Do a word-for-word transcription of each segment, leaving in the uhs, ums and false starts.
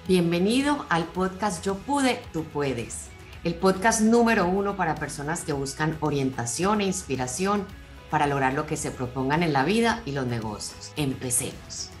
Bienvenido al podcast Yo Pude, Tú Puedes, el podcast número uno para personas que buscan orientación e inspiración para lograr lo que se propongan en la vida y los negocios. Empecemos.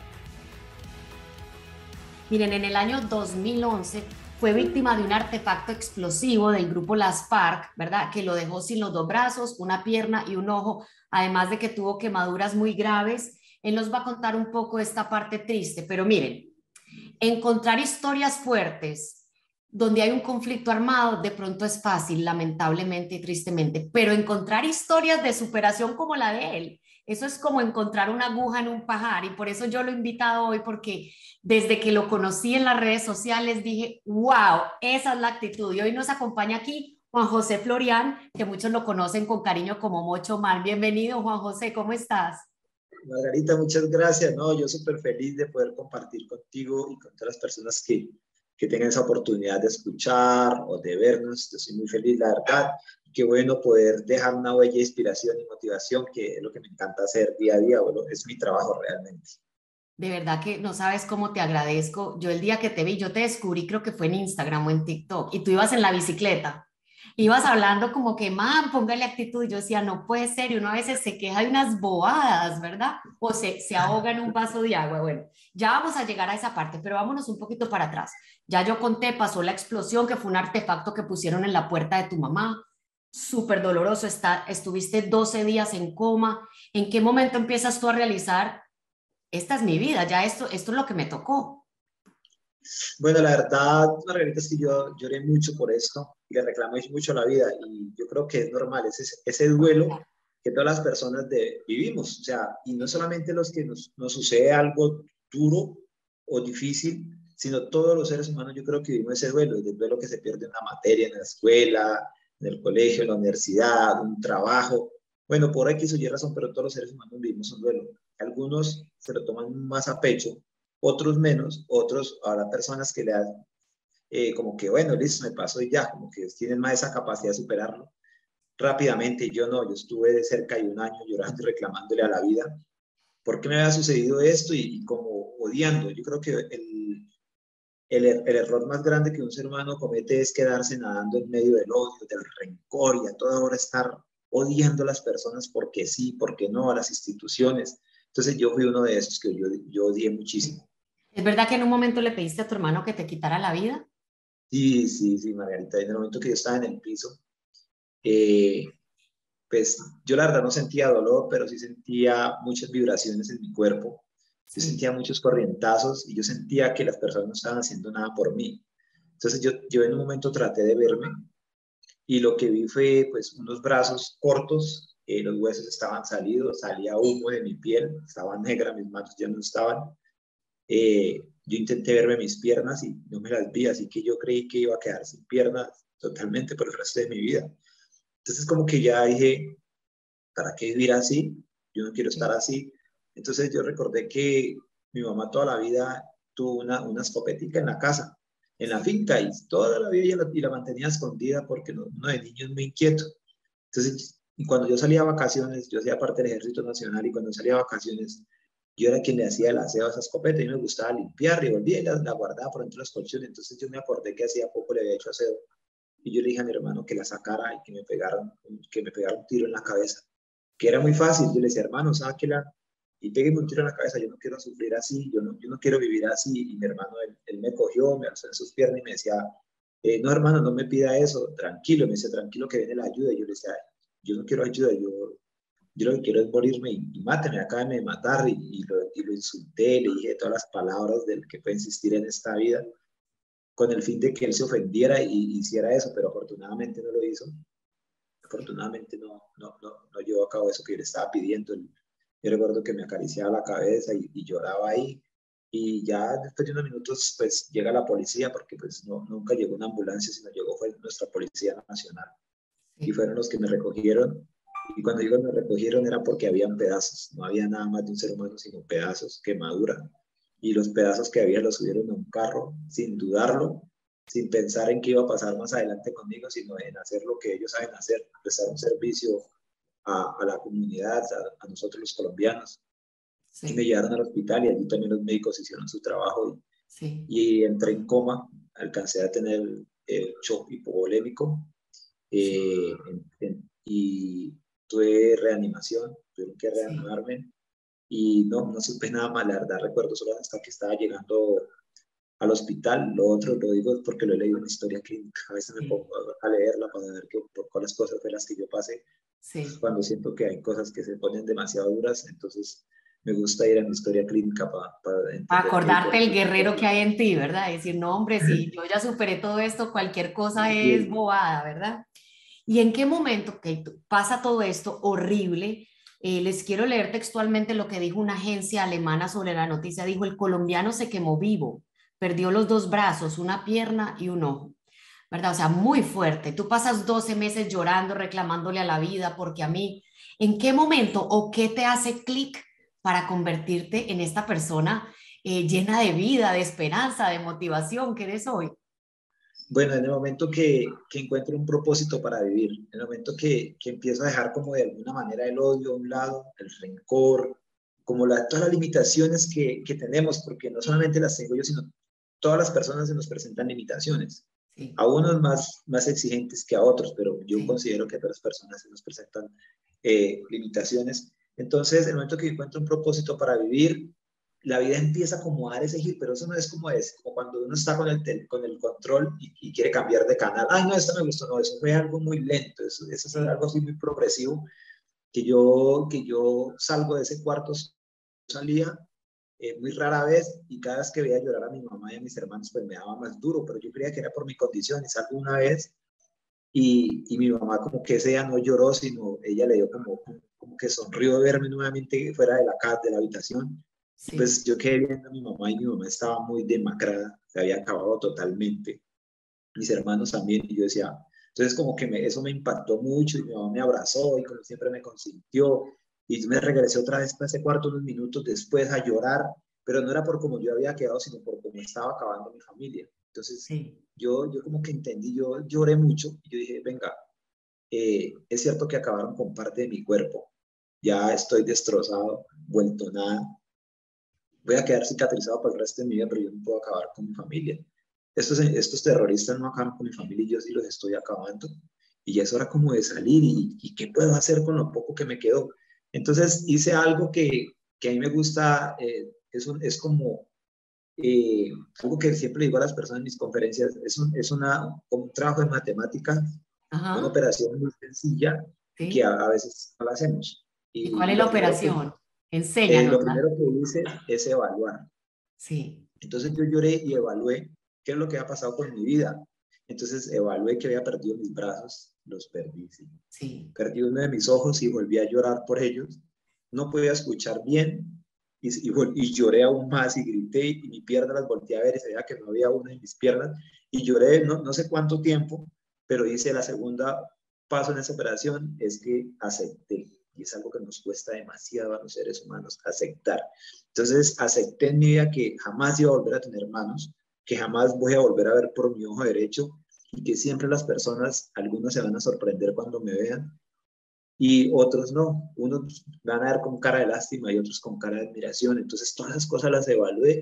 Miren, en el año dos mil once fue víctima de un artefacto explosivo del grupo Las FARC, ¿verdad? Que lo dejó sin los dos brazos, una pierna y un ojo, además de que tuvo quemaduras muy graves. Él nos va a contar un poco esta parte triste, pero miren, encontrar historias fuertes donde hay un conflicto armado de pronto es fácil, lamentablemente y tristemente, pero encontrar historias de superación como la de él, eso es como encontrar una aguja en un pajar, y por eso yo lo he invitado hoy, porque desde que lo conocí en las redes sociales dije, wow, esa es la actitud. Y hoy nos acompaña aquí Juan José Florián, que muchos lo conocen con cariño como Mocho Man. Bienvenido, Juan José, ¿cómo estás? Margarita, muchas gracias. No, yo súper feliz de poder compartir contigo y con todas las personas que, que tengan esa oportunidad de escuchar o de vernos. Yo soy muy feliz, la verdad. Qué bueno poder dejar una huella de inspiración y motivación, que es lo que me encanta hacer día a día. Bueno, es mi trabajo realmente. De verdad que no sabes cómo te agradezco. Yo el día que te vi, yo te descubrí, creo que fue en Instagram o en TikTok, y tú ibas en la bicicleta. Ibas hablando como que, man, póngale actitud. Y yo decía, no puede ser. Y uno a veces se queja de unas bobadas, ¿verdad? O se, se ahoga en un vaso de agua. Bueno, ya vamos a llegar a esa parte, pero vámonos un poquito para atrás. Ya yo conté, pasó la explosión, que fue un artefacto que pusieron en la puerta de tu mamá. Súper doloroso. Está, estuviste doce días en coma. ¿En qué momento empiezas tú a realizar, esta es mi vida, ya esto, esto es lo que me tocó? Bueno, la verdad, Margarita, es que yo lloré mucho por esto y le reclamé mucho a la vida, y yo creo que es normal, ese, ese duelo que todas las personas de, vivimos, o sea, y no solamente los que nos, nos sucede algo duro o difícil, sino todos los seres humanos. Yo creo que vivimos ese duelo, el duelo que se pierde en una materia, en la escuela, en el colegio, en la universidad, un trabajo. Bueno, por X o Y razón, pero todos los seres humanos vivimos un duelo. Algunos se lo toman más a pecho, otros menos, otros, habrá personas que le dan eh, como que, bueno, listo, me pasó y ya, como que tienen más esa capacidad de superarlo rápidamente. Yo no, yo estuve de cerca de un año llorando y reclamándole a la vida por qué me había sucedido esto, y, y como odiando. Yo creo que el, el, el error más grande que un ser humano comete es quedarse nadando en medio del odio, del rencor, y a toda hora estar odiando a las personas porque sí, porque no, a las instituciones. Entonces yo fui uno de esos que yo, yo odié muchísimo. ¿Es verdad que en un momento le pediste a tu hermano que te quitara la vida? Sí, sí, sí, Margarita, en el momento que yo estaba en el piso, eh, pues yo la verdad no sentía dolor, pero sí sentía muchas vibraciones en mi cuerpo. Yo Sí. sentía muchos corrientazos y yo sentía que las personas no estaban haciendo nada por mí. Entonces yo, yo en un momento traté de verme, y lo que vi fue pues unos brazos cortos, eh, los huesos estaban salidos, salía humo de mi piel, estaba negra, mis manos ya no estaban. Eh, yo intenté verme mis piernas y no me las vi, así que yo creí que iba a quedar sin piernas totalmente por el resto de mi vida. Entonces como que ya dije, ¿para qué vivir así? Yo no quiero estar Sí. así. Entonces yo recordé que mi mamá toda la vida tuvo una, una escopetica en la casa, en la Sí. finca, y toda la vida y la, y la mantenía escondida porque no, uno de niño es muy inquieto. Entonces, y cuando yo salía a vacaciones, yo hacía parte del Ejército Nacional, y cuando salía a vacaciones, yo era quien le hacía el aseo a esa escopeta, y me gustaba limpiar, y volvía y la, la guardaba por dentro de los colchones. Entonces yo me acordé que hacía poco le había hecho aseo, y yo le dije a mi hermano que la sacara y que me pegara, que me pegara un tiro en la cabeza, que era muy fácil. Yo le decía, hermano, sáquela y pégueme un tiro en la cabeza, yo no quiero sufrir así, yo no, yo no quiero vivir así. Y mi hermano, él, él me cogió, me alzó en sus piernas y me decía, eh, no, hermano, no me pida eso, tranquilo. Me decía, tranquilo, que viene la ayuda. Y yo le decía, yo no quiero ayuda, yo, yo lo que quiero es morirme, y, y máteme, acábeme de matar. Y, y, lo, y lo insulté, le dije todas las palabras del que puede existir en esta vida, con el fin de que él se ofendiera y hiciera eso, pero afortunadamente no lo hizo. Afortunadamente no, no, no, no llevó a cabo eso que yo le estaba pidiendo. Yo recuerdo que me acariciaba la cabeza y, y lloraba ahí, y ya después de unos minutos pues llega la policía, porque pues no, nunca llegó una ambulancia, sino llegó fue nuestra Policía Nacional, y Sí. fueron los que me recogieron. Y cuando digo me recogieron era porque habían pedazos, no había nada más de un ser humano sino pedazos, quemadura, y los pedazos que había los subieron a un carro sin dudarlo, sin pensar en qué iba a pasar más adelante conmigo, sino en hacer lo que ellos saben hacer, prestar un servicio a, a la comunidad, a, a nosotros los colombianos. Y me Sí. llevaron al hospital, y allí también los médicos hicieron su trabajo, sí, y entré en coma, alcancé a tener eh, shock hipovolémico sí, eh, en- en- y tuve reanimación, tuve que sí, reanimarme y no, no supe nada más, la verdad recuerdo solo hasta que estaba llegando al hospital. Lo otro lo digo porque lo he leído en la historia clínica, a veces me sí, pongo a, a leerla para ver que, por cuáles cosas fue las que yo pasé sí. cuando siento que hay cosas que se ponen demasiado duras, entonces me gusta ir a mi historia clínica para, para entender qué por Acordarte el qué. guerrero que hay en ti, ¿verdad? Decir, no, hombre, si yo ya superé todo esto, cualquier cosa es Sí. bobada, ¿verdad? ¿Y en qué momento que pasa todo esto horrible? Eh, les quiero leer textualmente lo que dijo una agencia alemana sobre la noticia. Dijo, el colombiano se quemó vivo, perdió los dos brazos, una pierna y un ojo, ¿verdad? O sea, muy fuerte. Tú pasas doce meses llorando, reclamándole a la vida, porque a mí, ¿en qué momento o qué te hace clic para convertirte en esta persona eh, llena de vida, de esperanza, de motivación que eres hoy? Bueno, en el momento que, que encuentro un propósito para vivir, en el momento que, que empiezo a dejar como de alguna manera el odio a un lado, el rencor, como la, todas las limitaciones que, que tenemos, porque no solamente las tengo yo, sino todas las personas se nos presentan limitaciones. Sí, A unos más, más exigentes que a otros, pero yo sí, considero que a todas las personas se nos presentan eh, limitaciones. Entonces, en el momento que encuentro un propósito para vivir, la vida empieza como a dar ese giro, pero eso no es como es, como cuando uno está con el, tel, con el control y, y, quiere cambiar de canal. Ay, no, esto me gustó, no, eso fue algo muy lento, eso, eso es sí. algo así muy progresivo, que yo, que yo salgo de ese cuarto, salía eh, muy rara vez y cada vez que veía llorar a mi mamá y a mis hermanos, pues me daba más duro, pero yo creía que era por mi condición y salgo una vez y, y mi mamá como que ese día no lloró, sino ella le dio como, como que sonrió de verme nuevamente fuera de la casa, de la habitación. Y Sí, pues yo quedé viendo a mi mamá y mi mamá estaba muy demacrada, se había acabado totalmente. Mis hermanos también, y yo decía, entonces como que me, eso me impactó mucho y mi mamá me abrazó y como siempre me consintió. Y yo me regresé otra vez para ese cuarto unos minutos después a llorar, pero no era por cómo yo había quedado, sino por cómo estaba acabando mi familia. Entonces sí, yo, yo como que entendí, yo lloré mucho y yo dije, venga, eh, es cierto que acabaron con parte de mi cuerpo, ya estoy destrozado, vuelto nada, voy a quedar cicatrizado para el resto de mi vida, pero yo no puedo acabar con mi familia. Estos, estos terroristas no acaban con mi familia y yo sí los estoy acabando. Y ya es hora como de salir y, y qué puedo hacer con lo poco que me quedó. Entonces hice algo que, que a mí me gusta, eh, es, un, es como eh, algo que siempre le digo a las personas en mis conferencias, es un, es una, un trabajo de matemática, una ajá, operación muy sencilla que a, sí. a veces no la hacemos. ¿Y Y, cuál y es la lo, primero que, operación? eh, lo Enséñanosla. primero que hice es evaluar. Sí, Entonces yo lloré y evalué qué es lo que había pasado con mi vida. Entonces evalué que había perdido mis brazos, los perdí, sí. sí, Perdí uno de mis ojos y volví a llorar por ellos. No podía escuchar bien y, y, y lloré aún más y grité y mi pierna las volteé a ver y se veía que no había una en mis piernas y lloré no, no sé cuánto tiempo, pero hice la segunda paso en esa operación es que acepté y es algo que nos cuesta demasiado a los seres humanos, aceptar. Entonces acepté en mi vida que jamás iba a volver a tener manos, que jamás voy a volver a ver por mi ojo derecho y que siempre las personas, algunos se van a sorprender cuando me vean y otros no. Unos van a ver con cara de lástima y otros con cara de admiración. Entonces todas las cosas las evalué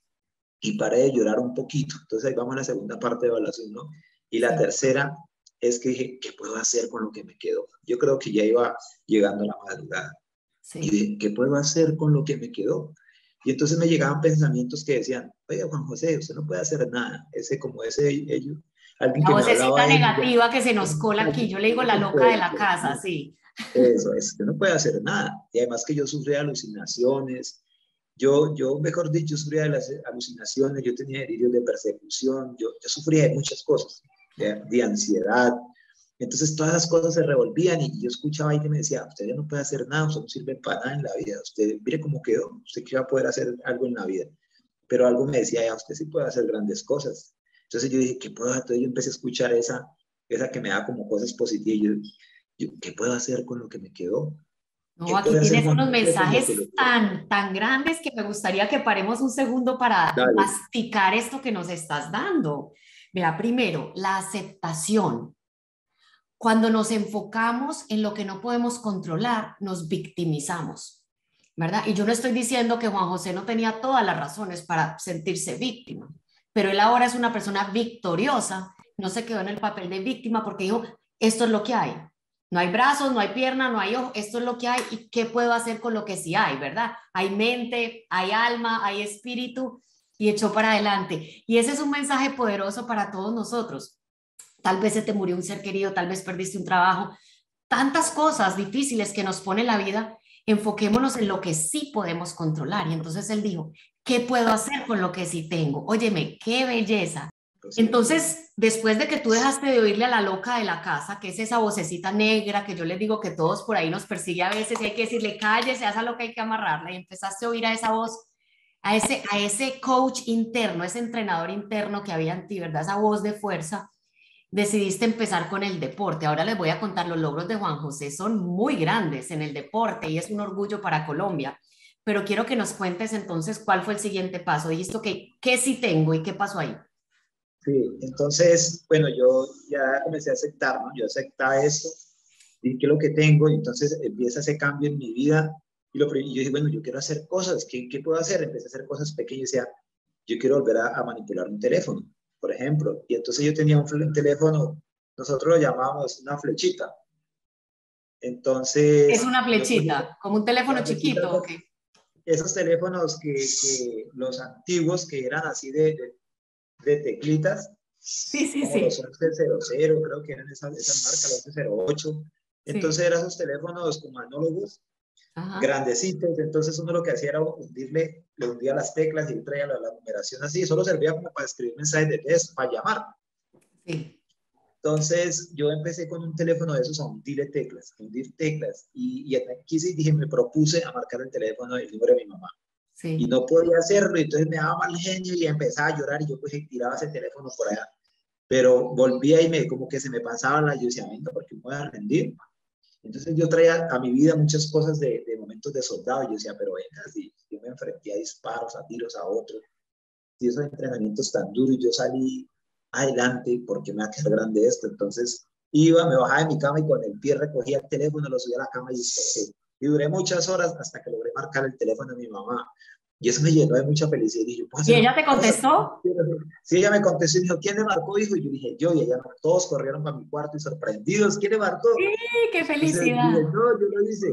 y paré de llorar un poquito. Entonces ahí vamos a la segunda parte de evaluación, ¿no? Y la sí, tercera es que dije, ¿qué puedo hacer con lo que me quedó? Yo creo que ya iba llegando a la madrugada. Y sí. dije, ¿qué puedo hacer con lo que me quedó? Y entonces me llegaban pensamientos que decían, oye, Juan José, usted no puede hacer nada. Ese como ese, ellos, alguien La que me hablaba vocecita de mí, ya, negativa que se nos cola aquí. Yo le digo la loca de la casa, sí. eso es, que no puede hacer nada. Y además que yo sufría alucinaciones, yo, yo mejor dicho, yo sufría de las alucinaciones, yo tenía delirios de persecución, yo, yo sufría de muchas cosas, de, de ansiedad. Entonces todas esas cosas se revolvían y yo escuchaba ahí que me decía, usted ya no puede hacer nada, usted no sirve para nada en la vida, usted mire cómo quedó, usted que va a poder hacer algo en la vida. Pero algo me decía, ya, usted sí puede hacer grandes cosas. Entonces yo dije, ¿qué puedo hacer? Entonces yo empecé a escuchar esa, esa que me da como cosas positivas. Yo, yo, ¿qué puedo hacer con lo que me quedó? No, ¿Qué aquí puede hacer tienes Juan unos José con lo mensajes que le quedó? tan, tan grandes que me gustaría que paremos un segundo para Dale, masticar esto que nos estás dando. Mira, primero, la aceptación. Cuando nos enfocamos en lo que no podemos controlar, nos victimizamos. ¿verdad? Y yo no estoy diciendo que Juan José no tenía todas las razones para sentirse víctima, pero él ahora es una persona victoriosa, no se quedó en el papel de víctima porque dijo, esto es lo que hay. No hay brazos, no hay pierna, no hay ojo, esto es lo que hay y qué puedo hacer con lo que sí hay, ¿verdad? Hay mente, hay alma, hay espíritu y echó para adelante. Y ese es un mensaje poderoso para todos nosotros. Tal vez se te murió un ser querido, tal vez perdiste un trabajo, tantas cosas difíciles que nos pone la vida, enfoquémonos en lo que sí podemos controlar. Y entonces él dijo, ¿qué puedo hacer con lo que sí tengo? Óyeme, qué belleza. Entonces, después de que tú dejaste de oírle a la loca de la casa, que es esa vocecita negra que yo les digo que todos por ahí nos persigue a veces y hay que decirle, cállese, a esa loca hay que amarrarla, y empezaste a oír a esa voz, a ese, a ese coach interno, ese entrenador interno que había en ti, ¿verdad? Esa voz de fuerza, decidiste empezar con el deporte. Ahora les voy a contar, los logros de Juan José son muy grandes en el deporte y es un orgullo para Colombia. Pero quiero que nos cuentes entonces cuál fue el siguiente paso. Dijiste, ok, ¿qué sí tengo y qué pasó ahí? Sí, entonces, bueno, yo ya comencé a aceptar, ¿no? Yo aceptaba esto, y qué es lo que tengo, y entonces empieza ese cambio en mi vida, y, lo, y yo dije, bueno, yo quiero hacer cosas, ¿qué, qué puedo hacer? Empecé a hacer cosas pequeñas, o sea, yo quiero volver a, a manipular un teléfono, por ejemplo, y entonces yo tenía un, un teléfono, nosotros lo llamábamos una flechita, Es entonces una yo cogí flechita, como un teléfono la flechita, chiquito, ok. esos teléfonos que, que los antiguos, que eran así de, de, de teclitas, Sí, sí, como los sí. once cero cero, creo que eran esas, esas marcas, los once cero ocho. Entonces Sí. eran esos teléfonos como análogos, Ajá. grandecitos. Entonces uno lo que hacía era hundirle, le hundía las teclas y él traía la, la numeración así. Solo servía como para escribir mensajes de texto, para llamar. Sí. Entonces yo empecé con un teléfono de esos a hundirle teclas, a hundir teclas. Y, y aquí sí dije, me propuse a marcar el teléfono del número de mi mamá. Y Sí. no podía hacerlo, y entonces me daba mal genio y empezaba a llorar y yo pues tiraba ese teléfono por allá. Pero volvía y me, como que se me pasaba la, yo decía, venga, ¿por qué me voy a rendir? Entonces yo traía a mi vida muchas cosas de, de momentos de soldado, y yo decía, pero venga, si yo me enfrenté a disparos, a tiros, a otros, y esos entrenamientos tan duros, y yo salí adelante, porque me va a quedar grande esto. Entonces iba, me bajaba de mi cama y con el pie recogía el teléfono, lo subía a la cama y desperté. Y duré muchas horas hasta que logré marcar el teléfono de mi mamá. Y eso me llenó de mucha felicidad. Y yo, ¿puedo ¿Y hacer ella te cosas? contestó? Sí, ella me contestó y me dijo, ¿quién le marcó, hijo? Y yo dije, yo, y ella, todos corrieron para mi cuarto y sorprendidos, ¿quién le marcó? Sí, qué Entonces dije, felicidad. no, yo lo hice.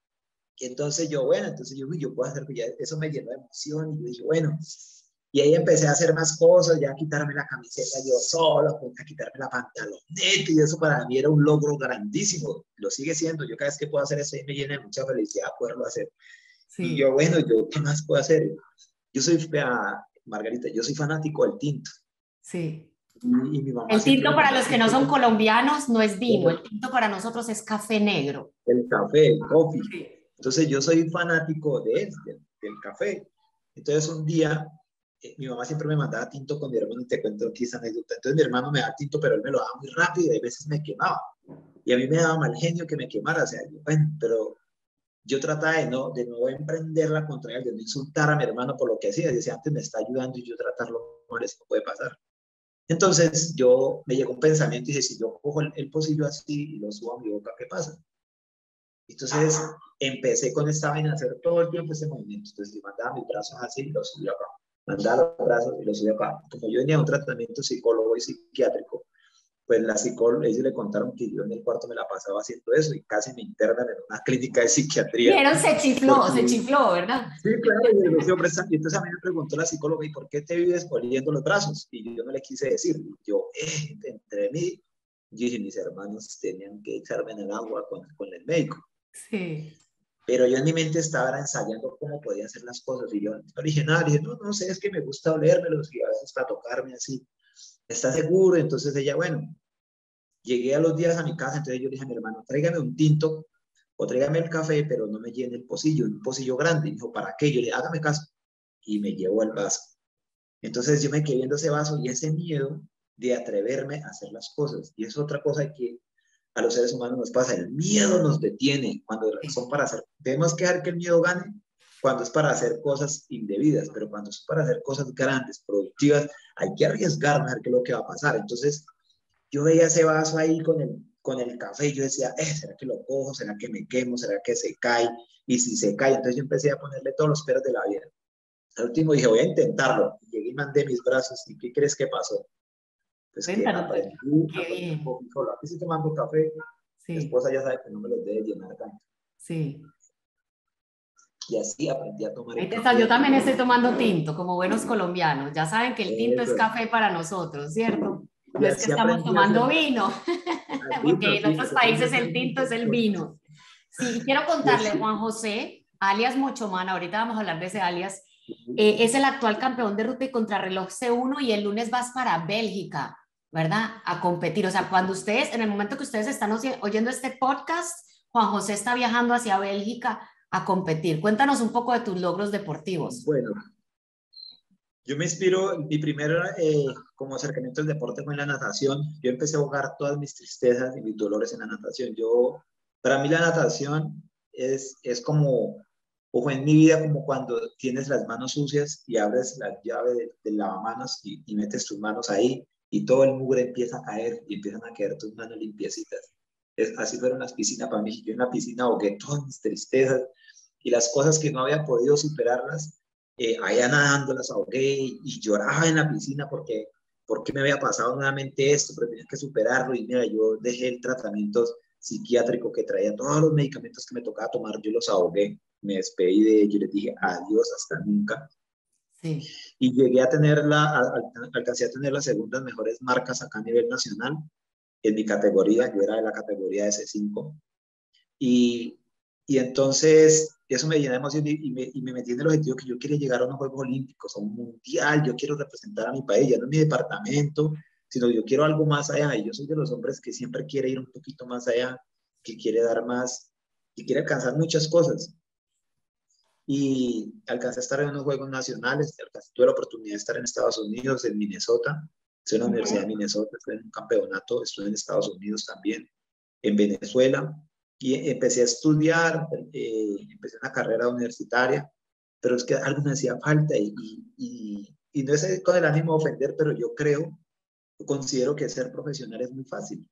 Y entonces yo, bueno, entonces yo, yo puedo hacer, ya, eso me llenó de emoción, y yo dije, bueno, y ahí empecé a hacer más cosas, ya a quitarme la camiseta yo solo, a quitarme la pantaloneta, y eso para mí era un logro grandísimo, lo sigue siendo. Yo cada vez que puedo hacer eso, me llena de mucha felicidad poderlo hacer. Y Sí, yo, bueno, yo, ¿qué más puedo hacer? Yo soy, uh, Margarita, yo soy fanático del tinto, sí. y, y mi mamá El siempre tinto me para mandaba los que no tinto, son colombianos no es vino, el el, tinto para nosotros es café negro. el café, el coffee. Sí. Entonces yo soy fanático de él, del, del café. Entonces un día eh, mi mamá siempre me mandaba tinto con mi hermano, y te cuento aquí esa anécdota. Entonces mi hermano me daba tinto, pero él me lo daba muy rápido y a veces me quemaba. Y a mí me daba mal genio que me quemara. O sea, yo, bueno, pero yo trataba de no, de no emprenderla contra él, de no insultar a mi hermano por lo que hacía. Decía, antes me está ayudando y yo tratarlo mal, eso no puede pasar. Entonces yo me llegó un pensamiento y dije, si yo cojo el, el pocillo así y lo subo a mi boca, ¿qué pasa? Entonces empecé con esta vaina a hacer todo el tiempo ese movimiento. Entonces yo mandaba mis brazos así y los subía acá. Mandaba los brazos y los subía acá. Como yo venía de un tratamiento psicólogo y psiquiátrico, pues la psicóloga, ellos le contaron que yo en el cuarto me la pasaba haciendo eso y casi me internan en una clínica de psiquiatría. Vieron, se chifló, Porque, se chifló, ¿verdad? sí, claro, y yo decía, hombre, y entonces a mí me preguntó la psicóloga, ¿y por qué te vives poniendo los brazos? Y yo no le quise decir. Yo, eh, entre mí, yo dije, mis hermanos tenían que echarme en el agua con, con el médico. Sí. Pero yo en mi mente estaba ensayando cómo podía hacer las cosas, y yo no dije nada, dije, no, no sé, es que me gusta olérmelos y a veces para tocarme así. ¿Está seguro? Entonces ella, bueno, llegué a los días a mi casa, entonces yo le dije a mi hermano, tráigame un tinto o tráigame el café, pero no me llene el pocillo, un pocillo grande. Y dijo, ¿para qué? Yo le dije, hágame caso. Y me llevó el vaso. Entonces yo me quedé viendo ese vaso y ese miedo de atreverme a hacer las cosas. Y es otra cosa que a los seres humanos nos pasa, el miedo nos detiene cuando son para hacer, tenemos que dejar que el miedo gane cuando es para hacer cosas indebidas, pero cuando es para hacer cosas grandes, productivas, hay que arriesgarnos a ver qué es lo que va a pasar. Entonces yo veía ese vaso ahí con el, con el café, yo decía, eh, ¿será que lo cojo? ¿Será que me quemo? ¿Será que se cae? Y si se cae, entonces yo empecé a ponerle todos los peros de la vida. Al último dije, voy a intentarlo. Y llegué y mandé mis brazos. ¿Y qué crees que pasó? Pues que Cuéntanos, aprendí, qué aprendí un bien. poco solo. Aquí estoy tomando café. Mi Sí, esposa ya sabe que no me los debe llenar tanto. sí. Y así aprendí a tomar Ahí el te está, yo café. también estoy tomando tinto, como buenos colombianos. Ya saben que el tinto es Eso. café para nosotros, ¿cierto? Y No es que así estamos aprendí a hacer tomando vino, al vino, porque en sí, otros porque tengo países muchas, el tinto es muchas el cosas. vino. Sí, y quiero Y contarle, así, Juan José, alias Mochomán, ahorita vamos a hablar de ese alias, eh, es el actual campeón de ruta y contrarreloj C uno y el lunes vas para Bélgica, ¿verdad? A competir. O sea, cuando ustedes, en el momento que ustedes están oyendo este podcast, Juan José está viajando hacia Bélgica a competir. Cuéntanos un poco de tus logros deportivos. bueno, yo me inspiro, mi primer eh, como acercamiento al deporte fue en la natación. Yo empecé a ahogar todas mis tristezas y mis dolores en la natación. Yo, para mí la natación es, es como, o fue en mi vida como cuando tienes las manos sucias y abres la llave del de lavamanos y, y metes tus manos ahí y todo el mugre empieza a caer y empiezan a caer tus manos limpiecitas. Es, así fueron las piscinas para mí. Yo en la piscina ahogué todas mis tristezas y las cosas que no había podido superarlas, eh, allá nadando las ahogué y lloraba en la piscina porque, porque me había pasado nuevamente esto, pero tenía que superarlo y mira, yo dejé el tratamiento psiquiátrico que traía, todos los medicamentos que me tocaba tomar, yo los ahogué, me despedí de ellos, les dije adiós, hasta nunca. Sí. Y llegué a tener la, a, a, alcancé a tener las segundas mejores marcas acá a nivel nacional en mi categoría, yo era de la categoría de C cinco. Y, y entonces eso me llena de emoción y, y, me, y me metí en el objetivo que yo quería llegar a unos Juegos Olímpicos, a un mundial, yo quiero representar a mi país, ya no mi departamento, sino yo quiero algo más allá. Y yo soy de los hombres que siempre quiere ir un poquito más allá, que quiere dar más, que quiere alcanzar muchas cosas. Y alcancé a estar en unos Juegos Nacionales, alcancé, tuve la oportunidad de estar en Estados Unidos, en Minnesota, estoy en la Universidad de Minnesota, estoy en un campeonato, estuve en Estados Unidos también, en Venezuela, y empecé a estudiar, eh, empecé una carrera universitaria, pero es que algo me hacía falta y, y, y no es con el ánimo de ofender, pero yo creo, yo considero que ser profesional es muy fácil,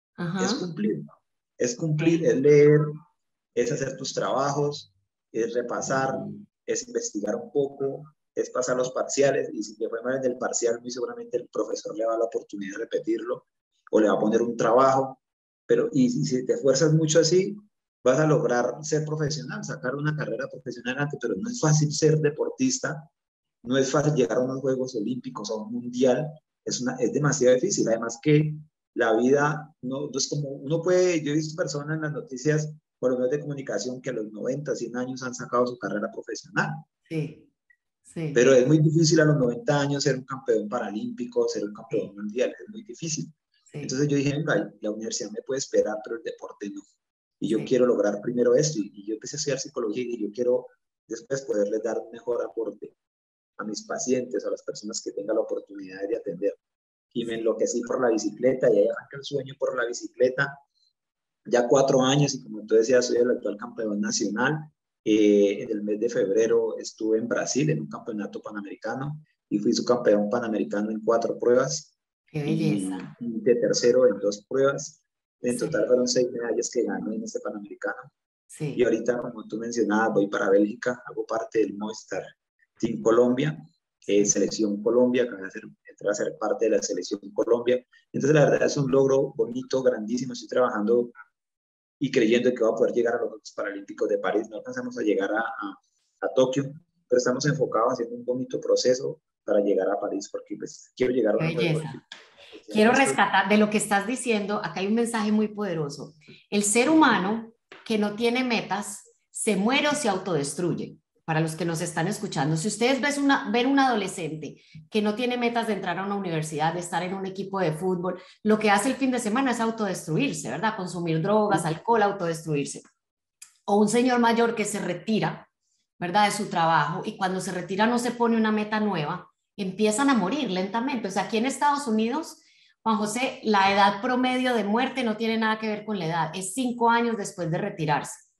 es Ajá. cumplir, es cumplir, Sí. es leer, es hacer tus trabajos, es repasar, es investigar un poco, es pasar los parciales y si te fue mal en el parcial, muy seguramente el profesor le va a dar la oportunidad de repetirlo o le va a poner un trabajo, pero y, y si te esfuerzas mucho así, vas a lograr ser profesional, sacar una carrera profesional antes, pero no es fácil ser deportista, no es fácil llegar a unos Juegos Olímpicos, a un Mundial, es, una, es demasiado difícil, además que la vida no, no es como, uno puede, yo he visto personas en las noticias por los medios de comunicación que a los noventa, cien años han sacado su carrera profesional. Sí, sí, Pero es muy difícil a los noventa años ser un campeón paralímpico, ser un campeón sí, mundial, es muy difícil. sí, Entonces yo dije, venga, la universidad me puede esperar, pero el deporte no. Y yo sí. quiero lograr primero esto. Y, y yo empecé a estudiar psicología y yo quiero después poderles dar un mejor aporte a mis pacientes, a las personas que tengan la oportunidad de atender. Y me enloquecí por la bicicleta y ahí arranca el sueño por la bicicleta. Ya cuatro años y como tú decías, soy el actual campeón nacional. Eh, en el mes de febrero estuve en Brasil en un campeonato panamericano y fui su campeón panamericano en cuatro pruebas Qué y, belleza. y de tercero en dos pruebas. En total Sí, fueron seis medallas que gané en este panamericano. Y sí, ahorita, como tú mencionabas, voy para Bélgica, hago parte del Movistar Team Colombia, eh, sí. Selección Colombia, que va a ser, entré a ser parte de la Selección Colombia. Entonces, la verdad es un logro bonito, grandísimo. Estoy trabajando y creyendo que va a poder llegar a los Juegos Paralímpicos de París. No alcanzamos a llegar a, a, a Tokio, pero estamos enfocados haciendo un bonito proceso para llegar a París, porque pues, quiero llegar a Qué unos Juegos belleza. Olímpicos. Quiero Estoy, rescatar de lo que estás diciendo, acá hay un mensaje muy poderoso. El ser humano que no tiene metas se muere o se autodestruye. Para los que nos están escuchando, si ustedes ven una, ven un adolescente que no tiene metas de entrar a una universidad, de estar en un equipo de fútbol, lo que hace el fin de semana es autodestruirse, ¿verdad? Consumir drogas, alcohol, autodestruirse. O un señor mayor que se retira, ¿verdad? De su trabajo y cuando se retira no se pone una meta nueva, empiezan a morir lentamente. O sea, aquí en Estados Unidos, Juan José, la edad promedio de muerte no tiene nada que ver con la edad, es cinco años después de retirarse.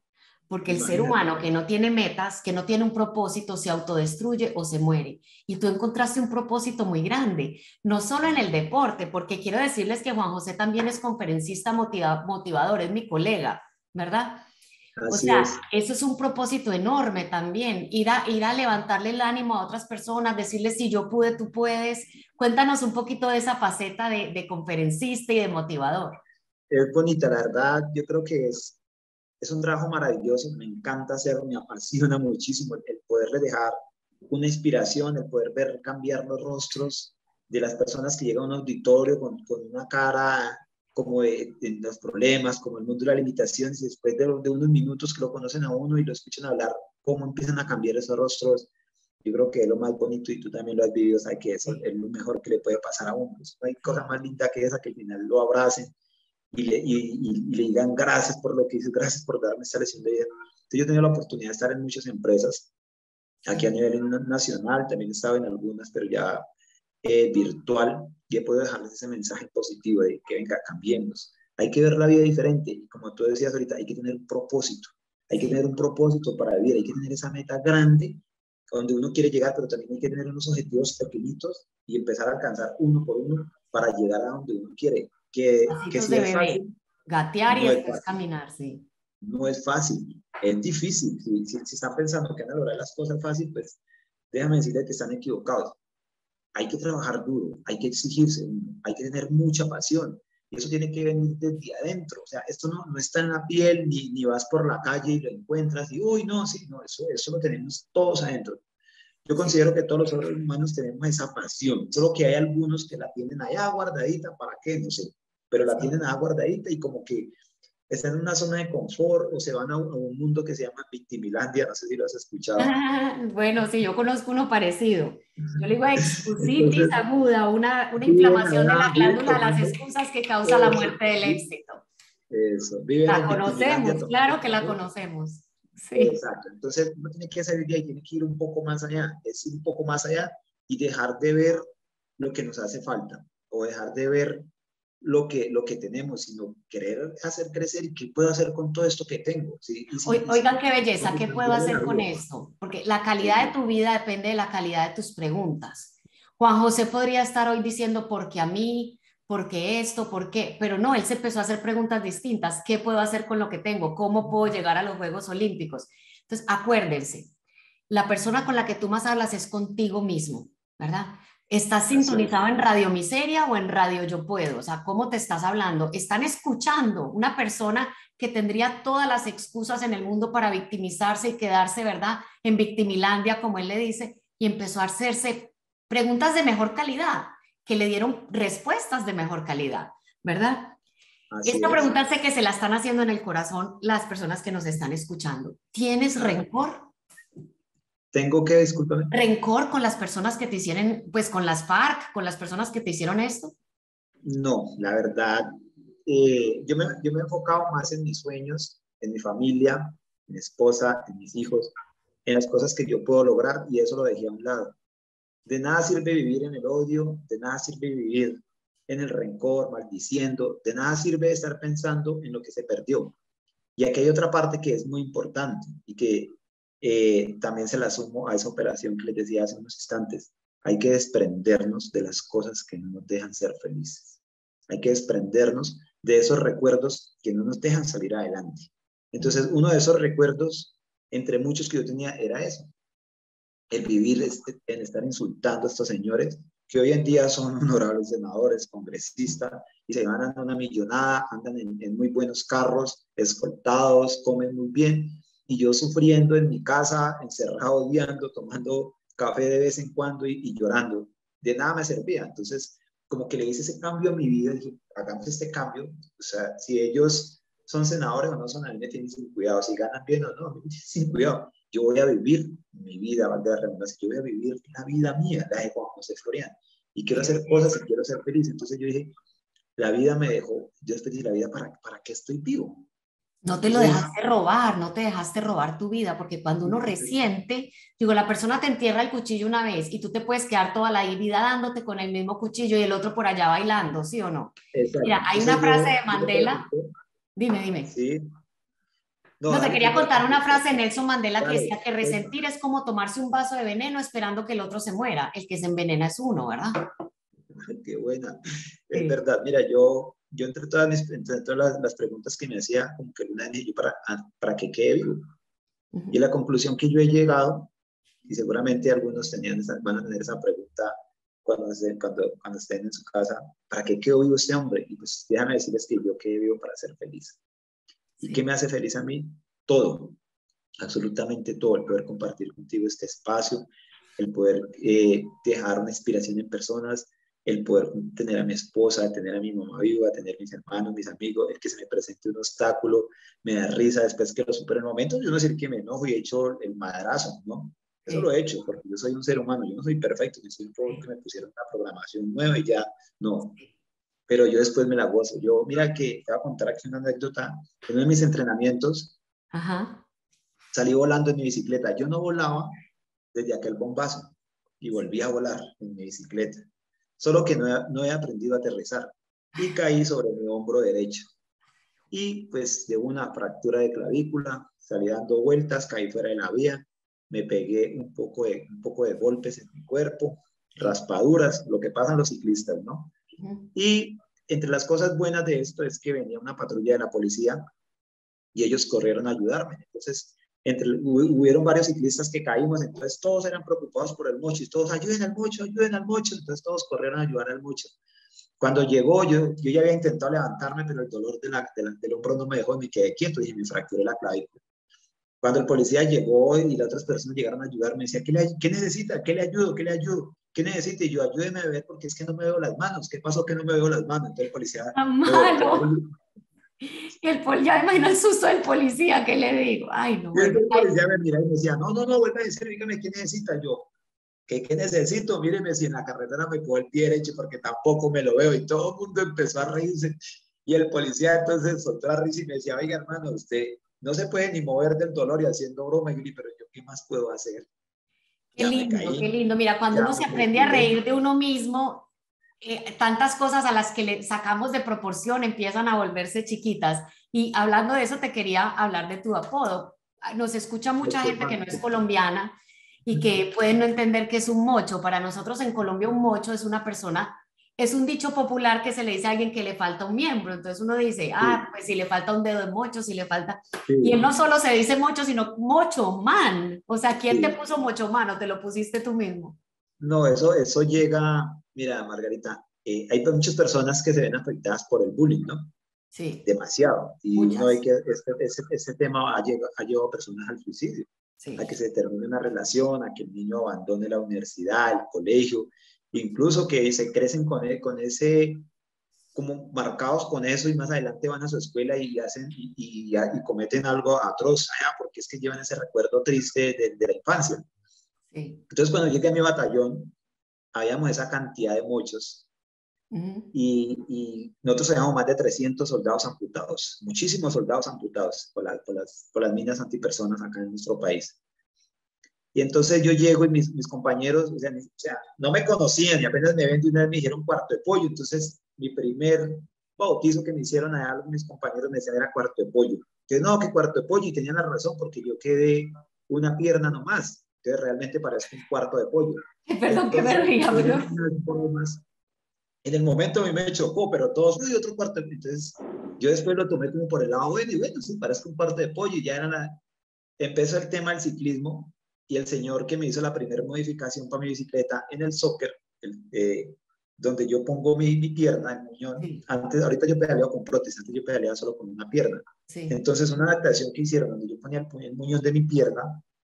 porque el ser Imagínate. humano que no tiene metas, que no tiene un propósito, se autodestruye o se muere. Y tú encontraste un propósito muy grande, no solo en el deporte, porque quiero decirles que Juan José también es conferencista motiva- motivador, es mi colega, ¿verdad? O Así sea, es. eso es un propósito enorme también, ir a, ir a levantarle el ánimo a otras personas, decirles si yo pude, tú puedes. Cuéntanos un poquito de esa faceta de, de conferencista y de motivador. Es bonita, la verdad, yo creo que es, es un trabajo maravilloso, me encanta hacerlo, me apasiona muchísimo el, el poderle dejar una inspiración, el poder ver cambiar los rostros de las personas que llegan a un auditorio con, con una cara como de, de los problemas, como el mundo de las limitaciones, y después de, de unos minutos que lo conocen a uno y lo escuchan hablar, cómo empiezan a cambiar esos rostros. Yo creo que es lo más bonito y tú también lo has vivido, o sea, que eso es lo mejor que le puede pasar a uno. No hay cosa más linda que esa, que al final lo abracen y le, y, y, y le digan gracias por lo que hizo, gracias por darme esta lección de vida. Entonces, yo he tenido la oportunidad de estar en muchas empresas, aquí a nivel nacional, también he estado en algunas, pero ya eh, virtual, y he podido dejarles ese mensaje positivo de que venga, cambiemos. Hay que ver la vida diferente, y como tú decías ahorita, hay que tener un propósito, hay que Sí. tener un propósito para vivir, hay que tener esa meta grande donde uno quiere llegar, pero también hay que tener unos objetivos pequeñitos y empezar a alcanzar uno por uno para llegar a donde uno quiere. Que, que Pasitos si de es bebé, fácil, gatear y no es después fácil, caminar, sí. no es fácil, es difícil. Si, si, si están pensando que van a lograr las cosas fácil, pues déjame decirles que están equivocados. Hay que trabajar duro, hay que exigirse, hay que tener mucha pasión. Y eso tiene que venir desde adentro. O sea, esto no, no está en la piel, ni, ni vas por la calle y lo encuentras y, uy, no, sí, no, eso, eso lo tenemos todos adentro. Yo Sí. considero que todos los seres humanos tenemos esa pasión, solo que hay algunos que la tienen allá guardadita, ¿para qué? No sé, pero la Sí. tienen allá guardadita y como que están en una zona de confort o se van a un, a un mundo que se llama Victimilandia, no sé si lo has escuchado. Ah, bueno, sí, yo conozco uno parecido. Yo le digo excusitis Entonces, aguda, una, una viven inflamación de allá, la viven glándula de las tomando excusas que causa la eso, muerte del vi- éxito. eso, viven La en Victimilandia conocemos, tomando claro que la café. conocemos. Sí. Exacto, entonces uno tiene que salir de ahí, tiene que ir un poco más allá, es ir un poco más allá y dejar de ver lo que nos hace falta o dejar de ver lo que, lo que tenemos, sino querer hacer crecer y qué puedo hacer con todo esto que tengo. ¿Sí? Y si, y Oigan, si, qué belleza, como ¿qué puedo cambiarle la hacer con vida. esto? Porque la Sí, calidad de sí, tu vida depende de la calidad de tus preguntas. Juan José podría estar hoy diciendo, ¿por qué a mí? ¿Por qué esto? ¿Por qué? Pero no, él se empezó a hacer preguntas distintas. ¿Qué puedo hacer con lo que tengo? ¿Cómo puedo llegar a los Juegos Olímpicos? Entonces, acuérdense, la persona con la que tú más hablas es contigo mismo, ¿verdad? ¿Estás así es. sintonizado en Radio Miseria o en Radio Yo Puedo? O sea, ¿cómo te estás hablando? ¿Están escuchando una persona que tendría todas las excusas en el mundo para victimizarse y quedarse, ¿verdad?, en victimilandia, como él le dice, y empezó a hacerse preguntas de mejor calidad, que le dieron respuestas de mejor calidad, ¿verdad? Así Esta es. pregunta sé que se la están haciendo en el corazón las personas que nos están escuchando. ¿Tienes A ver, rencor? tengo que, discúlpame. ¿Rencor con las personas que te hicieron, pues con las FARC, con las personas que te hicieron esto? No, la verdad, eh, yo me, yo me he enfocado más en mis sueños, en mi familia, en mi esposa, en mis hijos, en las cosas que yo puedo lograr y eso lo dejé a un lado. De nada sirve vivir en el odio, de nada sirve vivir en el rencor, maldiciendo, de nada sirve estar pensando en lo que se perdió. Y aquí hay otra parte que es muy importante y que eh, también se la sumo a esa operación que les decía hace unos instantes. Hay que desprendernos de las cosas que no nos dejan ser felices. Hay que desprendernos de esos recuerdos que no nos dejan salir adelante. Entonces, uno de esos recuerdos, entre muchos que yo tenía, era eso, el vivir, este, en estar insultando a estos señores que hoy en día son honorables senadores, congresistas, y se ganan una millonada, andan en, en muy buenos carros, escoltados, comen muy bien, y yo sufriendo en mi casa, encerrado, odiando, tomando café de vez en cuando y, y llorando. De nada me servía. Entonces, como que le hice ese cambio a mi vida, dije, hagamos este cambio. O sea, si ellos son senadores o no son, a mí me tienen sin cuidado. Si ganan bien o no, a mí me tienen sin cuidado. Yo voy a vivir mi vida, valga la redundancia, yo voy a vivir la vida mía, la de Juan José Florian. Y quiero Qué hacer cosas belleza. y quiero ser feliz. Entonces yo dije, la vida me dejó, yo después dije, la vida, ¿para, para qué estoy vivo? No te lo Entonces, dejaste robar, no te dejaste robar tu vida, porque cuando uno resiente, digo, la persona te entierra el cuchillo una vez y tú te puedes quedar toda la vida dándote con el mismo cuchillo y el otro por allá bailando, ¿sí o no? exacto. Mira, hay Entonces una frase yo, de yo me Mandela, pregunté, dime, dime. sí, No, No, te dale quería primero contar con una tu frase de respuesta. Nelson Mandela que Dale, decía que cuenta. resentir es como tomarse un vaso de veneno esperando que el otro se muera. El que se envenena es uno, ¿verdad? Qué buena. Es Sí. verdad, mira, yo, yo entre todas, mis, entre todas las, las preguntas que me hacía, como que una dije yo, ¿para, para qué quede vivo? Y Ujú. la conclusión que yo he llegado, y seguramente algunos tenían esa, van a tener esa pregunta cuando estén, cuando, cuando estén en su casa, ¿para qué quedó vivo este hombre? Y pues déjame decirles que yo quedé vivo para ser feliz. ¿Y qué Sí. me hace feliz a mí? Todo, absolutamente todo, el poder compartir contigo este espacio, el poder eh, dejar una inspiración en personas, el poder tener a mi esposa, tener a mi mamá viva, tener mis hermanos, mis amigos, el que se me presente un obstáculo, me da risa después que lo supero en el momento, yo no sé que me enojo y he hecho el madrazo, ¿no? Eso lo Sí. he hecho, porque yo soy un ser humano, yo no soy perfecto, yo soy un robot que me pusieron una programación nueva y ya, no, pero yo después me la gozo. Yo, mira que te voy a contar aquí una anécdota, en uno de mis entrenamientos Ajá. salí volando en mi bicicleta, yo no volaba desde aquel bombazo y volví a volar en mi bicicleta, solo que no he, no he aprendido a aterrizar y caí sobre mi hombro derecho y pues de una fractura de clavícula, salí dando vueltas, caí fuera de la vía, me pegué un poco de, un poco de golpes en mi cuerpo, Sí. raspaduras, lo que pasan los ciclistas, ¿no? Ujú. Y entre las cosas buenas de esto es que venía una patrulla de la policía y ellos corrieron a ayudarme. Entonces, entre, hubieron varios ciclistas que caímos, entonces todos eran preocupados por el mocho y todos ayuden al mocho, ayuden al mocho, entonces todos corrieron a ayudar al mocho. Cuando llegó, yo, yo ya había intentado levantarme, pero el dolor de la, de la, del hombro no me dejó y me quedé quieto y me fracturé la clavícula. Cuando el policía llegó y las otras personas llegaron a ayudarme, me decía, ¿qué, le, ¿qué necesita? ¿Qué le ayudo? ¿Qué le ayudo? ¿Qué necesita? Y yo, ayúdeme a ver porque es que no me veo las manos. ¿Qué pasó que no me veo las manos? Entonces el policía Tan me volteó a malo. ver. Y el pol, ya me imagino el susto del policía, ¿qué le digo? Ay, no, Y bueno. el Ay, policía me mira y me decía, no, no, no, vuelve a decir, dígame qué necesita. Yo, ¿qué, qué necesito? Míreme si en la carretera me puedo el pie derecho porque tampoco me lo veo. Y todo el mundo empezó a reírse. Y el policía entonces soltó la risa y me decía, oiga, hermano, usted no se puede ni mover del dolor y haciendo broma. Y yo, pero yo, ¿qué más puedo hacer? qué Ya me lindo, qué caí, lindo. Mira, cuando ya uno me se aprende a fracturé. reír de uno mismo, eh, tantas cosas a las que le sacamos de proporción empiezan a volverse chiquitas. Y hablando de eso, te quería hablar de tu apodo. Nos escucha mucha Mocho gente que no man. es colombiana y que pueden no entender qué es un mocho. Para nosotros en Colombia un mocho es una persona, es un dicho popular que se le dice a alguien que le falta un miembro. Entonces uno dice, ah, Sí, pues si le falta un dedo de mocho, si le falta... Y él sí, no solo se dice mocho, sino mocho man. O sea, ¿quién te sí. puso mocho man o te lo pusiste tú mismo? No, eso, eso llega, mira, Margarita, eh, hay muchas personas que se ven afectadas por el bullying, ¿no? Sí, Demasiado. Y uno ve muchas. que este, este, este tema ha llevado, ha llevado a personas al suicidio, a Sí. que se termine una relación, a que el niño abandone la universidad, el colegio, incluso que se crecen con, e- con ese, como marcados con eso y más adelante van a su escuela y hacen y, y, y cometen algo atroz, ah, porque es que llevan ese recuerdo triste de, de la infancia. Sí. Entonces, cuando llegué a mi batallón, habíamos esa cantidad de muchos Ujú. y, y nosotros teníamos más de trescientos soldados amputados, muchísimos soldados amputados por, la, por, las, por las minas antipersonas acá en nuestro país. Y entonces yo llego y mis, mis compañeros, o sea, ni, o sea, no me conocían y apenas me ven de una vez me dijeron cuarto de pollo. Entonces, mi primer bautizo que me hicieron allá, mis compañeros me decían era cuarto de pollo. Entonces, no, que cuarto de pollo, y tenían la razón porque yo quedé una pierna nomás. Entonces, realmente parezco un cuarto de pollo. Perdón que me Entonces, ría, pero eran unas bromas. En el momento a mí me chocó, pero todos, uy, otro cuarto. Entonces, yo después lo tomé como por el lado bueno, y bueno, sí, parezco un cuarto de pollo, y ya era la... Empezó el tema del ciclismo, y el señor que me hizo la primera modificación para mi bicicleta en el soccer, el, eh, donde yo pongo mi, mi pierna, el muñón, sí, antes, ahorita yo pedaleaba con prótesis, antes yo pedaleaba solo con una pierna. sí. Entonces, una adaptación que hicieron, donde yo ponía el, el muñón de mi pierna,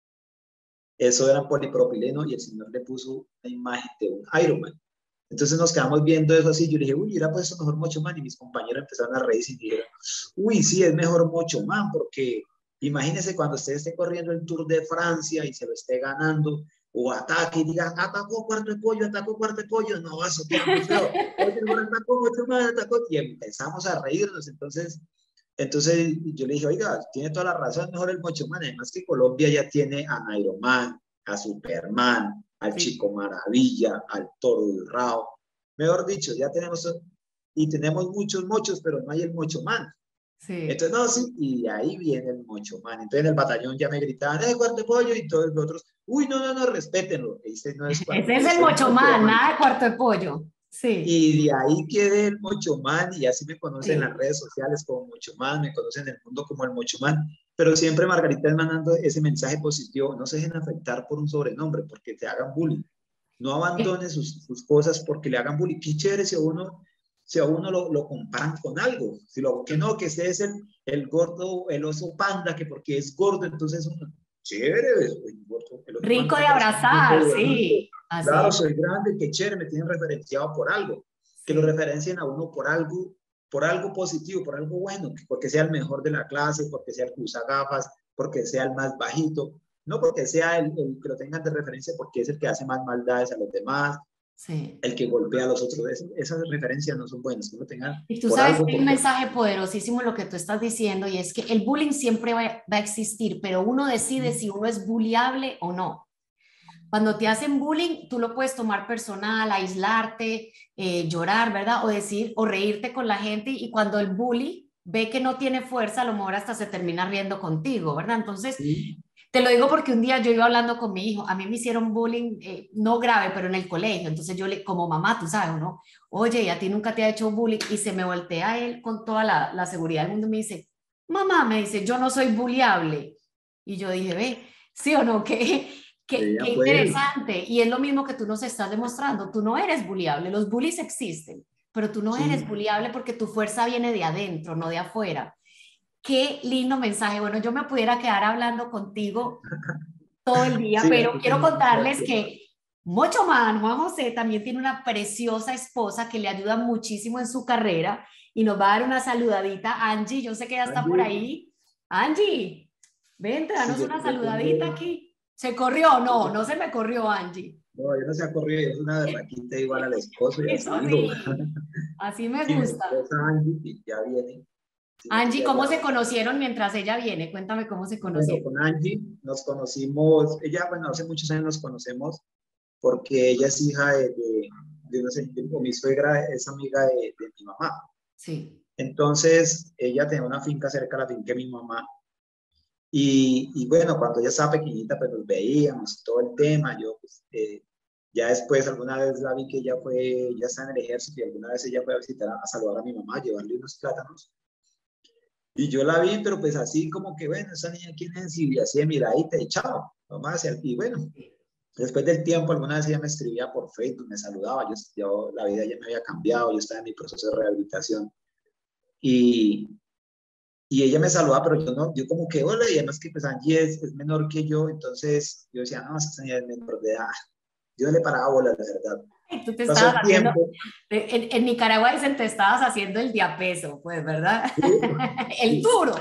eso era polipropileno, y el señor le puso una imagen de un Ironman. Entonces nos quedamos viendo eso así. Yo le dije, uy, era pues mejor Mocho Man. Y mis compañeros empezaron a reír y dijeron, uy, sí, es mejor Mocho Man, porque imagínese cuando usted esté corriendo el Tour de Francia y se lo esté ganando, o ataque y diga, atacó cuarto de pollo, atacó cuarto de pollo. No, eso queda muy feo. Oye, no, atacó Mocho Man, atacó. Y empezamos a reírnos. Entonces, entonces yo le dije, oiga, tiene toda la razón, es mejor el Mocho Man. Además que Colombia ya tiene a Iron Man, a Superman, al Sí. Chico Maravilla, al Toro del Rao. Mejor dicho, ya tenemos, y tenemos muchos mochos, pero no hay el Mocho Man. Sí. Entonces, no, sí, y de ahí viene el mocho man. Entonces en el batallón ya me gritaban, ¡eh, cuarto de pollo! Y todos los otros, ¡uy, no, no, no, respétenlo! Ese no es cuarto, Ese es yo el soy mocho mocho man, man. nada de cuarto de pollo. Sí, Y de ahí quedé el mocho man, y así me conocen en las sí. redes sociales como mocho man, me conocen en el mundo como el mocho man. Pero siempre Margarita es mandando ese mensaje positivo, no se dejen afectar por un sobrenombre, porque te hagan bullying. No abandone sus, sus cosas porque le hagan bullying. Qué chévere si a uno, si a uno lo, lo comparan con algo. Si lo, que no, que ese es el, el gordo, el oso panda, que porque es gordo, entonces uno, chévere, el, gordo, el oso panda Rico me de parece un mundo abrazar, bonito. sí, así Claro, es. soy grande, qué chévere, me tienen referenciado por algo. Que lo Sí. referencien a uno por algo, por algo positivo, por algo bueno, porque sea el mejor de la clase, porque sea el que usa gafas, porque sea el más bajito, no porque sea el, el que lo tengan de referencia, porque es el que hace más maldades a los demás, Sí. el que golpea a los otros. Es, esas referencias no son buenas, que lo tengan Y tú por sabes algo, que hay un porque mensaje poderosísimo en lo que tú estás diciendo y es que el bullying siempre va, va a existir, pero uno decide si uno es bulliable o no. Cuando te hacen bullying, tú lo puedes tomar personal, aislarte, eh, llorar, ¿verdad? O decir, o reírte con la gente y cuando el bully ve que no tiene fuerza, a lo mejor hasta se termina riendo contigo, ¿verdad? Entonces, sí, te lo digo porque un día yo iba hablando con mi hijo, a mí me hicieron bullying, eh, no grave, pero en el colegio, entonces yo le, como mamá, tú sabes, ¿no? Oye, ¿y a ti nunca te ha hecho bullying? Y se me voltea él con toda la, la seguridad del mundo y me dice, mamá, me dice, yo no soy bulliable. Y yo dije, ve, ¿sí o no? ¿Qué, qué, ella qué pues, interesante. Y es lo mismo que tú nos estás demostrando, tú no eres bulliable, los bullies existen, pero tú no eres sí, bulliable porque tu fuerza viene de adentro, no de afuera. Qué lindo mensaje. Bueno, yo me pudiera quedar hablando contigo todo el día, sí, pero así quiero tenemos contarles gracias. que Mocho Man, Juan José, también tiene una preciosa esposa que le ayuda muchísimo en su carrera y nos va a dar una saludadita. Angie, yo sé que ya está por Angie, ahí. Angie, vente, sí, danos yo, una yo saludadita tengo, aquí. ¿Se corrió? yo No, no tengo- se me corrió, Angie. no, yo no se ha corrido, es una berraquita igual al esposo y a su Eso hijo. sí, así me Sí, mi gusta. esposa Angie, y ya viene, sino que Angie, ya, ¿cómo ya. se conocieron mientras ella viene? Cuéntame cómo se Bueno, conocieron. con Angie nos conocimos, ella, bueno, hace muchos años nos conocemos porque ella es hija de, de, de una señora, mi suegra es amiga de, de mi mamá. Sí, Entonces, ella tenía una finca cerca de la finca de mi mamá. Y, y bueno, cuando ella estaba pequeñita, pues nos veíamos, todo el tema. Yo, pues, eh, ya después, alguna vez la vi que ella fue, ya está en el ejército y alguna vez ella fue a visitar, a, a saludar a mi mamá, a llevarle unos plátanos. Y yo la vi, pero pues así como que, bueno, esa niña quién es, y así de miradita y chao, nomás. Y bueno, después del tiempo, alguna vez ella me escribía por Facebook, me saludaba, yo, yo la vida ya me había cambiado, yo estaba en mi proceso de rehabilitación. Y, y ella me saludaba, pero yo no, yo como que, hola, y además que pues Angie es, es menor que yo, entonces yo decía, no, esa niña es menor de edad. Yo le paraba bola, la verdad. y tú te Pasó estabas el haciendo, tiempo, en, en Nicaragua dicen te estabas haciendo el diapeso, pues, ¿verdad? El sí, duro.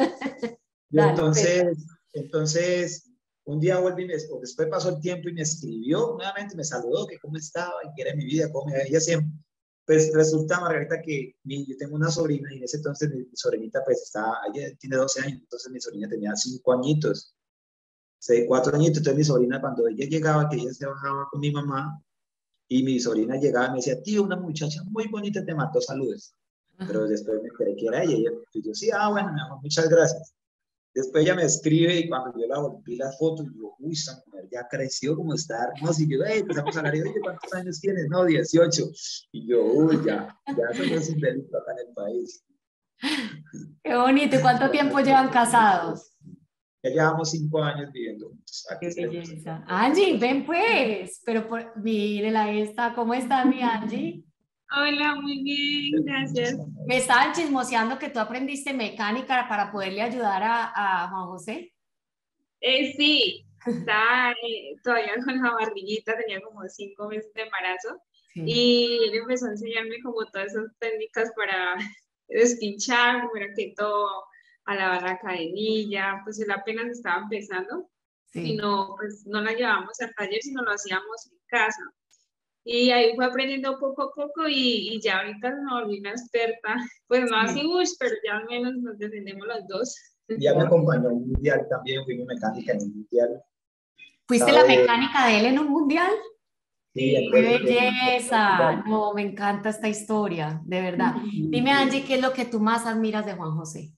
y Dale, cuenta. entonces, entonces, un día volví, me, o después pasó el tiempo y me escribió nuevamente, me saludó, que cómo estaba, y que era mi vida, cómo me veía siempre. Pues resulta, Margarita, que mi, yo tengo una sobrina y en ese entonces mi, mi sobrinita pues está, ella tiene doce años, entonces mi sobrina tenía cinco añitos, seis, cuatro añitos, entonces mi sobrina cuando ella llegaba, que ella se bajaba con mi mamá, y mi sobrina llegaba y me decía, tío, una muchacha muy bonita te mató, saludos. Pero después me enteré que era ella, y ella, y yo, sí, ah, bueno, mi amor, muchas gracias. Después ella me escribe y cuando yo la volví la foto, yo, uy, esa mujer ya creció como está hermosa. Y yo, hey, empezamos a hablar, y oye, ¿cuántos años tienes? No, dieciocho. Y yo, uy, ya, ya eso no es un delito acá en el país. Qué bonito. ¿Y cuánto tiempo llevan casados? Ya llevamos cinco años viviendo juntos. Aquí Qué tenemos belleza. Angie, ven pues. Pero por, mírela esta. ¿Cómo está mi Angie? Hola, muy bien, gracias. Me estaban chismoseando que tú aprendiste mecánica para poderle ayudar a, a Juan José. Eh, sí, estaba eh, todavía con la barriguita, tenía como cinco meses de embarazo Sí. y él empezó a enseñarme como todas esas técnicas para despinchar, primero que todo, a lavar la cadenilla, pues él apenas estaba empezando, y Sí. no, pues no la llevábamos al taller, sino lo hacíamos en casa. Y ahí fue aprendiendo poco a poco y, y ya ahorita me volví una experta. Pues no así, Sí. uy, pero ya al menos nos defendemos los dos. Ya me acompañó en un mundial también, fui mi mecánica en un mundial. ¿Fuiste la Sabe, mecánica de él en un mundial? Sí, ¡Qué entonces, belleza! No, me encanta esta historia, de verdad. Dime, Angie, ¿qué es lo que tú más admiras de Juan José?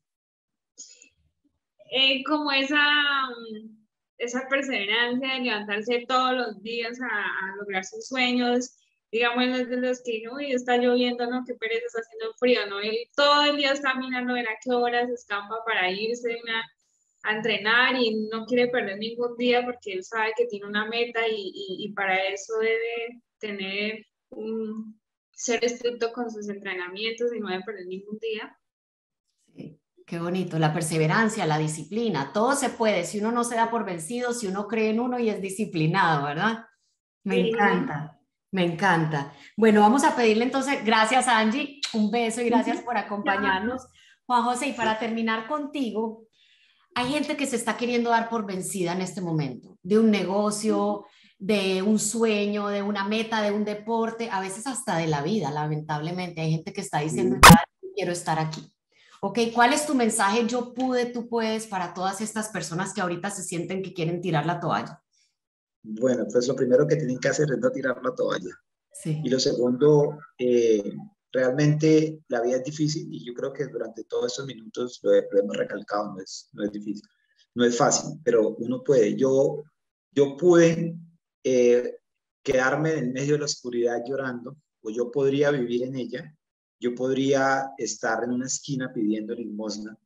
Eh, como esa, mm, esa perseverancia de levantarse todos los días a, a lograr sus sueños, digamos, los de los que, no, y está lloviendo, no, qué pereza, está haciendo frío, ¿no? Él todo el día está mirando, ver a qué horas escampa para irse una, a entrenar y no quiere perder ningún día porque él sabe que tiene una meta y, y, y para eso debe tener un, ser estricto con sus entrenamientos y no debe perder ningún día. Sí, qué bonito, la perseverancia, la disciplina, todo se puede si uno no se da por vencido, si uno cree en uno y es disciplinado, ¿verdad? Me Sí. encanta, me encanta. Bueno, vamos a pedirle entonces, gracias Angie, un beso y gracias por acompañarnos. Juan José, y para terminar contigo, hay gente que se está queriendo dar por vencida en este momento, de un negocio, de un sueño, de una meta, de un deporte, a veces hasta de la vida, lamentablemente. Hay gente que está diciendo, ya no quiero estar aquí. Ok, ¿cuál es tu mensaje? Yo pude, tú puedes, para todas estas personas que ahorita se sienten que quieren tirar la toalla. Bueno, pues lo primero que tienen que hacer es no tirar la toalla. Y Sí. lo segundo, eh, realmente la vida es difícil y yo creo que durante todos estos minutos lo, lo hemos recalcado, no es, no es difícil, no es fácil, pero uno puede. Yo, yo pude eh, quedarme en el medio de la oscuridad llorando, o yo podría vivir en ella, yo podría estar en una esquina pidiendo limosna,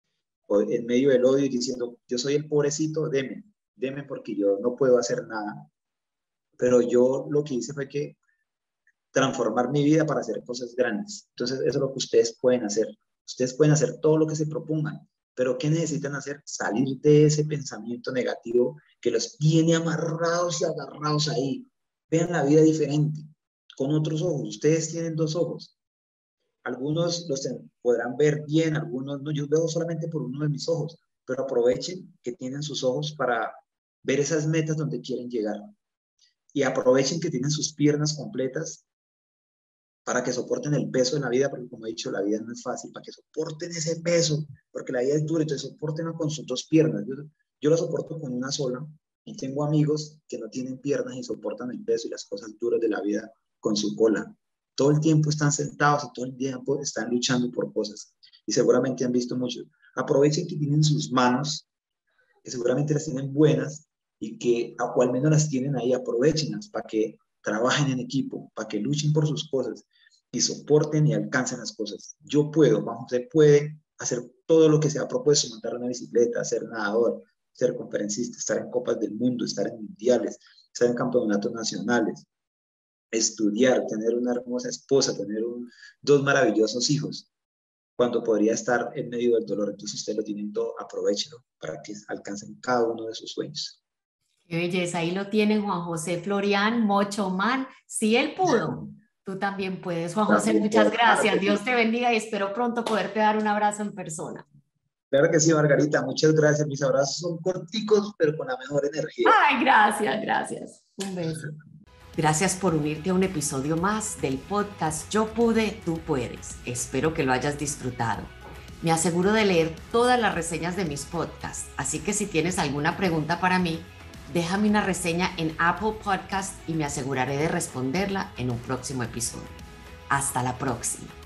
o en medio del odio y diciendo, yo soy el pobrecito, deme, deme porque yo no puedo hacer nada. Pero yo lo que hice fue que transformar mi vida para hacer cosas grandes. Entonces, eso es lo que ustedes pueden hacer. Ustedes pueden hacer todo lo que se propongan, pero ¿qué necesitan hacer? Salir de ese pensamiento negativo que los tiene amarrados y agarrados ahí. Vean la vida diferente, con otros ojos. Ustedes tienen dos ojos. Algunos los podrán ver bien, algunos no. Yo veo solamente por uno de mis ojos, pero aprovechen que tienen sus ojos para ver esas metas donde quieren llegar. Y aprovechen que tienen sus piernas completas para que soporten el peso de la vida, porque como he dicho, la vida no es fácil, para que soporten ese peso, porque la vida es dura, entonces soportenlo con sus dos piernas. Yo, yo lo soporto con una sola, y tengo amigos que no tienen piernas y soportan el peso y las cosas duras de la vida con su cola. Todo el tiempo están sentados y todo el tiempo están luchando por cosas. Y seguramente han visto muchos. Aprovechen que tienen sus manos, que seguramente las tienen buenas, y que o al menos las tienen ahí, aprovechenlas para que trabajen en equipo, para que luchen por sus cosas y soporten y alcancen las cosas. Yo puedo, Juan José puede hacer todo lo que se ha propuesto, montar una bicicleta, ser nadador, ser conferencista, estar en copas del mundo, estar en mundiales, estar en campeonatos nacionales, estudiar, tener una hermosa esposa, tener un, dos maravillosos hijos, cuando podría estar en medio del dolor. Entonces ustedes lo tienen todo, aprovechenlo para que alcancen cada uno de sus sueños. Qué belleza, ahí lo tienen Juan José Florian, Mocho Man. Si él pudo, tú también puedes. Juan José, También muchas puedo, claro gracias. que Dios sí. te bendiga y espero pronto poderte dar un abrazo en persona. Claro que sí, Margarita, muchas gracias. Mis abrazos son corticos, pero con la mejor energía. Ay, gracias, gracias. Un beso. Gracias por unirte a un episodio más del podcast Yo Pude, Tú Puedes. Espero que lo hayas disfrutado. Me aseguro de leer todas las reseñas de mis podcasts, así que si tienes alguna pregunta para mí, déjame una reseña en Apple Podcast y me aseguraré de responderla en un próximo episodio. Hasta la próxima.